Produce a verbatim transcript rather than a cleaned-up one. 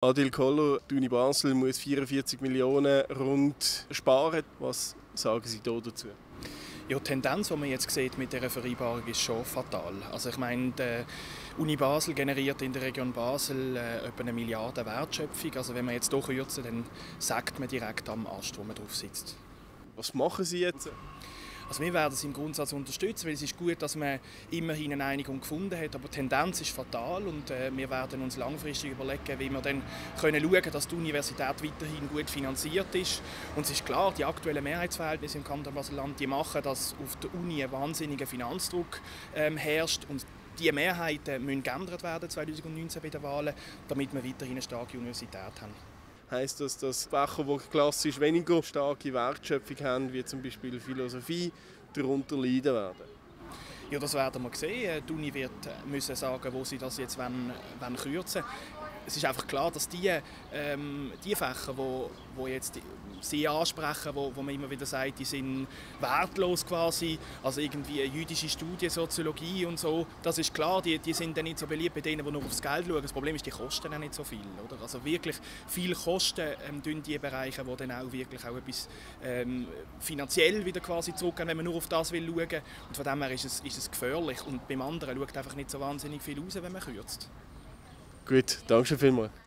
Adil Koller, die Uni Basel muss vierundvierzig Millionen rund sparen. Was sagen Sie da dazu? Ja, die Tendenz, die man jetzt sieht mit dieser Vereinbarung, ist schon fatal. Also ich meine, die Uni Basel generiert in der Region Basel äh, etwa eine Milliarde Wertschöpfung. Also wenn man jetzt hier kürzen, dann sagt man direkt am Ast, wo man drauf sitzt. Was machen Sie jetzt? Also wir werden es im Grundsatz unterstützen, weil es ist gut, dass man immerhin eine Einigung gefunden hat, aber die Tendenz ist fatal und äh, wir werden uns langfristig überlegen, wie wir dann können schauen können, dass die Universität weiterhin gut finanziert ist. Und es ist klar, die aktuellen Mehrheitsverhältnisse im Kanton Basel-Land, die machen, dass auf der Uni ein wahnsinniger Finanzdruck ähm, herrscht und diese Mehrheiten müssen geändert werden zwanzig neunzehn bei den Wahlen, damit wir weiterhin eine starke Universität haben. Heisst das, dass Fächer, die klassisch weniger starke Wertschöpfung haben, wie zum Beispiel Philosophie, darunter leiden werden? Ja, das werden wir sehen. Die Uni wird müssen sagen, wo sie das jetzt wollen, wollen kürzen wollen. Es ist einfach klar, dass die, ähm, die Fächer, wo, wo jetzt Sie ansprechen, wo, wo man immer wieder sagt, die sind wertlos quasi, also irgendwie jüdische Studien, Soziologie und so, das ist klar, die, die sind dann nicht so beliebt bei denen, die nur aufs Geld schauen. Das Problem ist, die kosten dann nicht so viel, oder? Also wirklich viel kosten ähm, die Bereiche, die dann auch wirklich auch etwas ähm, finanziell wieder quasi zurückgehen, wenn man nur auf das will schauen. Und von dem her ist es, ist es gefährlich und beim anderen schaut einfach nicht so wahnsinnig viel raus, wenn man kürzt. Gut, danke schön vielmals.